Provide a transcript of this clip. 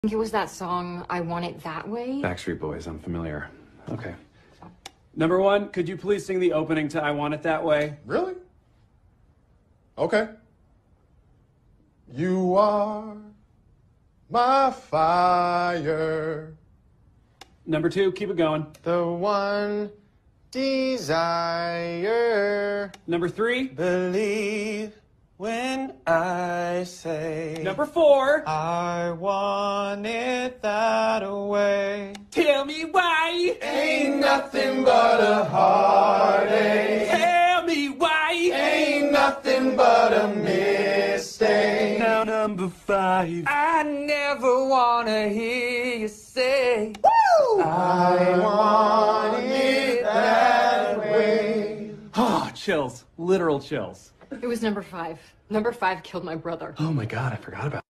think it was that song, I Want It That Way. Backstreet Boys, I'm familiar. Okay. Number one, could you please sing the opening to I Want It That Way? Really? Okay. You are my fire. Number two, keep it going. The one desire. Number three. Believe when I say. Number four. I want it that way. Tell me why. Ain't nothing but a heartache. Tell me why. Ain't nothing but a mistake. Now number five. I never wanna hear you say, Woo! I want it that way. Oh, chills. Literal chills. It was number 5. Number 5 killed my brother. Oh my God, I forgot about